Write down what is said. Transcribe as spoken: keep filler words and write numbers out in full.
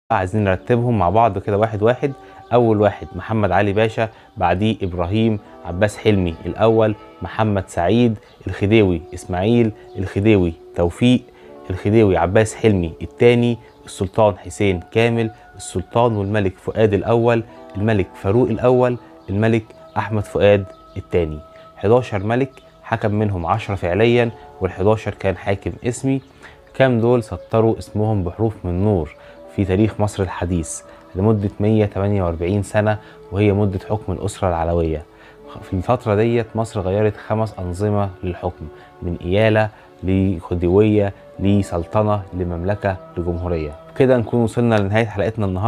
عايزين نرتبهم مع بعض كده واحد واحد. اول واحد محمد علي باشا، بعديه ابراهيم، عباس حلمي الاول، محمد سعيد، الخديوي اسماعيل، الخديوي توفيق، الخديوي عباس حلمي الثاني، السلطان حسين كامل، السلطان والملك فؤاد الاول، الملك فاروق الاول، الملك احمد فؤاد الثاني. حداشر ملك، حكم منهم عشرة فعليا وال11 كان حاكم اسمي. كام دول سطروا اسمهم بحروف من نور في تاريخ مصر الحديث لمدة مية وتمنية وأربعين سنة، وهي مدة حكم الأسرة العلوية. في الفترة ديت مصر غيرت خمس أنظمة للحكم، من إيالة لخديوية لسلطنة لمملكة لجمهورية. كده نكون وصلنا لنهاية حلقتنا النهاردة.